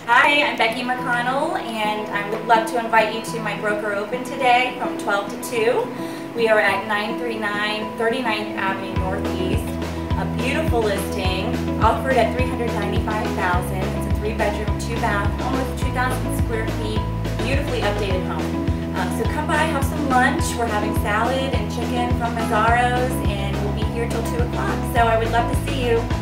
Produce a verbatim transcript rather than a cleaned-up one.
Hi, I'm Becky McConnell, and I would love to invite you to my broker open today from twelve to two. We are at nine thirty-nine thirty-ninth Avenue Northeast. A beautiful listing, offered at three hundred ninety-five thousand dollars. It's a three-bedroom, two-bath, almost two thousand square feet, beautifully updated home. Uh, so come by, have some lunch. We're having salad and chicken from Mazzaro's, and we'll be here till two o'clock. So I would love to see you.